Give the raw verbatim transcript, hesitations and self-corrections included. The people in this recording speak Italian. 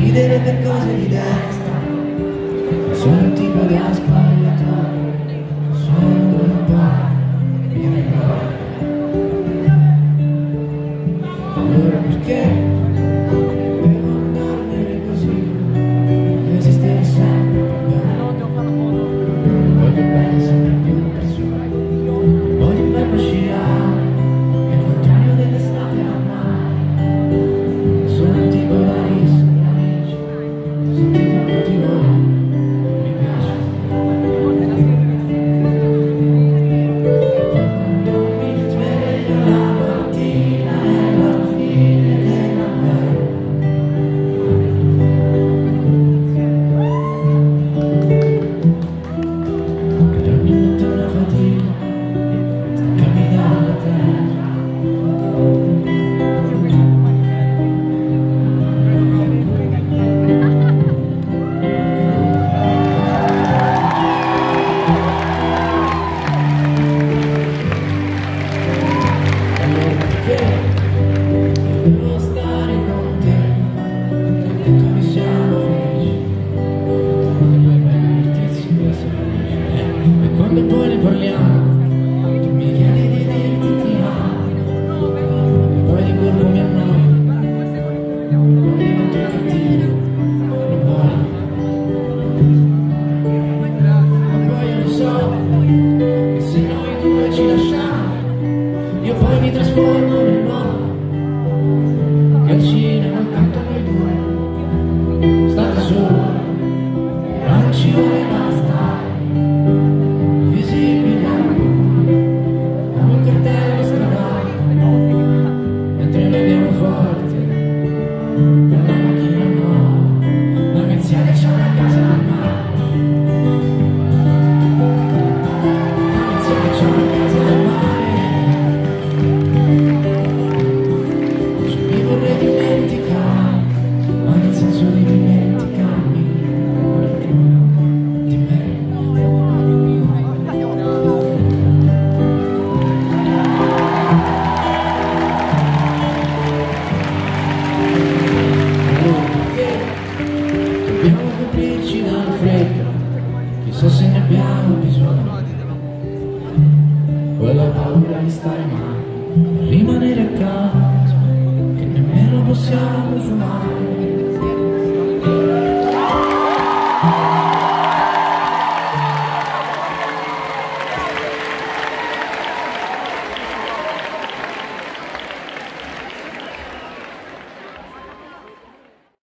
ridere per cose di destra, sono un tipo da sbagliatore, sono un po' di errore. Allora perché devo andarmene così? Esistere sempre più bene, voglio bene sempre più persone, voglio bene sciare, è il contrario dell'estate a mare. Sono un tipo da rischi, amici, sentite un po' di voi, mi piace. Quando mi sveglio la mattina nella fine della vera, per ogni notte una fatica, staccarmi dalla terra. Devo stare con te, che noi siamo felici, e poi è divertirsi di essere felici. E quando poi ne parliamo, tu mi chiedi di dirti ti amo, e poi di colpo mi annoio, poi divento cattivo, non voglio. Ma poi io lo so, che se noi due ci lasciamo, io poi mi trasformo nell'uomo che al cinema accanto a noi due, state solo, ma non ci voleva stare, visibile al buio, come un cartello stradale, mentre noi andiamo forte, con la macchina nuova, la mia zia che c'ha una casa al mare, la mia zia che c'ha una casa al mare. Vorrei dimenticare, ma nel senso di dimenticarmi di me. Allora perché dobbiamo coprirci dal freddo? Chissà se ne abbiamo bisogno. Quella paura di stare male, rimanere a casa, che nemmeno possiamo fumare.